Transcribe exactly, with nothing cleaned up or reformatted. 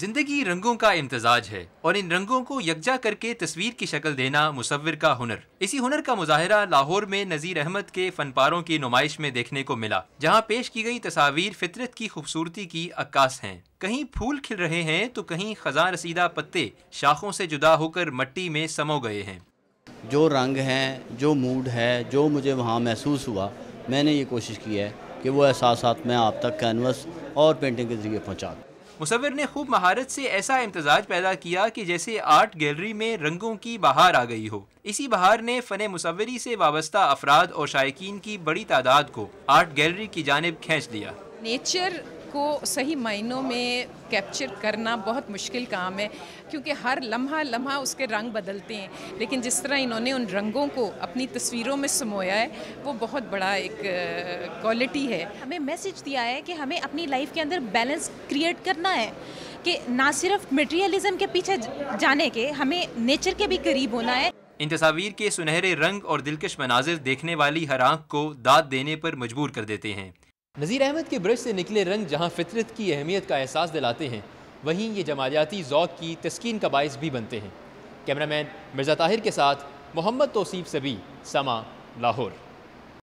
زندگی رنگوں کا امتزاج ہے اور ان رنگوں کو یکجا کر کے تصویر کی شکل دینا مصور کا ہنر۔ اسی ہنر کا مظاہرہ لاہور میں نذیر احمد کے فن پاروں کی نمائش میں دیکھنے کو ملا، جہاں پیش کی گئی تصاویر فطرت کی خوبصورتی کی عکاس ہیں۔ کہیں پھول کھل رہے ہیں تو کہیں خزاں رسیدہ پتے شاخوں سے جدا ہو کر مٹی میں سمو گئے ہیں۔ جو رنگ ہیں، جو موڈ ہے، جو مجھے وہاں محسوس ہوا، میں نے یہ کوشش کی ہے کہ وہ احساسات میں آپ تک کینوس اور پینٹنگ کے ذریعے پہنچا دوں۔ مصور نے خوب مہارت سے ایسا امتزاج پیدا کیا کہ جیسے آرٹ گیلری میں رنگوں کی بہار آ گئی ہو۔ اسی بہار نے فن مصوری سے وابستہ افراد اور شائقین کی بڑی تعداد کو آرٹ گیلری کی جانب کھینچ لیا۔ نیچر کو صحیح معنوں میں کیپچر کرنا بہت مشکل کام ہے، کیونکہ ہر لمحہ لمحہ اس کے رنگ بدلتے ہیں، لیکن جس طرح انہوں نے ان رنگوں کو اپنی تصویروں میں سمویا ہے وہ بہت بڑا ایک کوالٹی ہے۔ ہمیں میسج دیا ہے کہ ہمیں اپنی لائف کے اندر بیلنس کریٹ کرنا ہے، کہ نہ صرف میٹیریلزم کے پیچھے جانے کے، ہمیں نیچر کے بھی قریب ہونا ہے۔ ان تصاویر کے سنہرے رنگ اور دلکش مناظر دیکھنے والی ہر آنکھ کو داد دینے پر مجبور کر دیتے ہیں۔ نذیر احمد کے برش سے نکلے رنگ جہاں فطرت کی اہمیت کا احساس دلاتے ہیں، وہیں یہ جمالیاتی ذوق کی تسکین کا باعث بھی بنتے ہیں۔ کیمرہ مین مرزا طاہر کے ساتھ محمد توصیف سبی، سما، لاہور۔